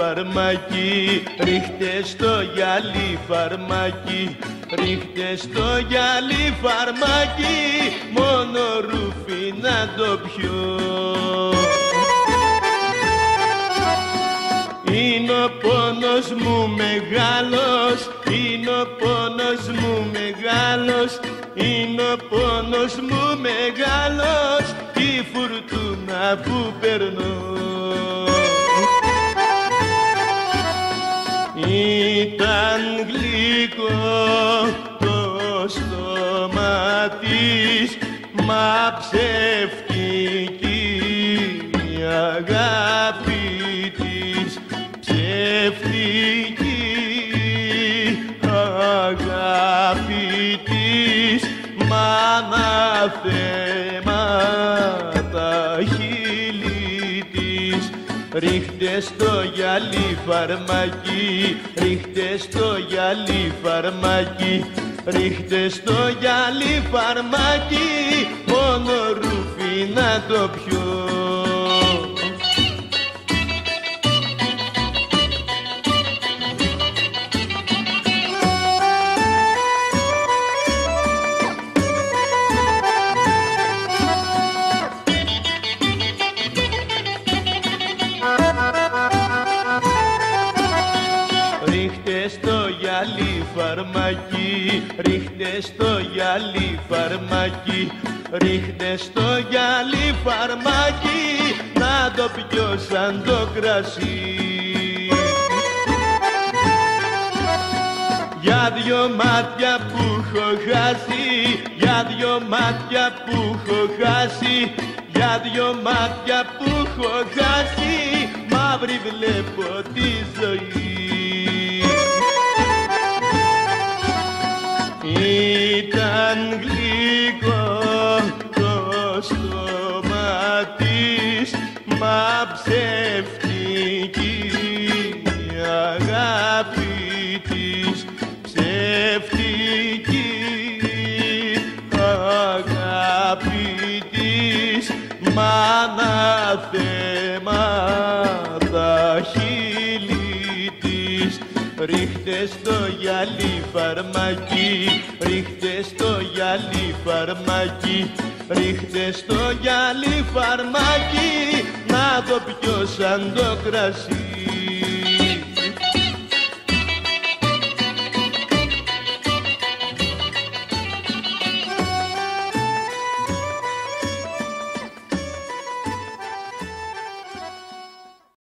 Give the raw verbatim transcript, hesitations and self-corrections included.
φαρμάκι, ρίχτε στο γυαλί φαρμάκι, ρίχτε στο γυαλί φαρμάκι, μόνο ρούφι να το πιω. Είναι ο πόνος μου μεγάλος, είναι ο πόνος μου μεγάλος, είναι ο πόνος μου μεγάλος, η φουρτούνα που περνώ. Ήταν γλυκό το στόμα της, μα ψεύτικη η αγάπη της, ψεύτικη αγάπη της, μα αναθέματα χείλη της. Ρίχτε στο γυαλί φαρμάκι, ρίχτε στο γυαλί φαρμάκι, ρίχτε στο γυαλί φαρμάκι, μόνο ρούφι να το πιω. Ρίχτε στο γυαλί φαρμάκι, ρίχτε στο γυαλί φαρμάκι, ρίχτε στο γυαλί φαρμάκι, να το πιω σαν το κρασί. Για δυο μάτια που έχω χάσει, για δυο μάτια που έχω χάσει, για δυο μάτια που έχω χάσει, μαύρη βλέπω τη ζωή. Ήταν γλυκό το στόμα της, μα ψεύτικη η αγάπη της, ψεύτικη αγάπη της, μα αναθέματα χείλη της. Ρίχτε στο γυαλί φαρμάκι, ρίχτε στο γυαλί φαρμάκι, ρίχτε στο γυαλί φαρμάκι, να το πιω σαν το κρασί.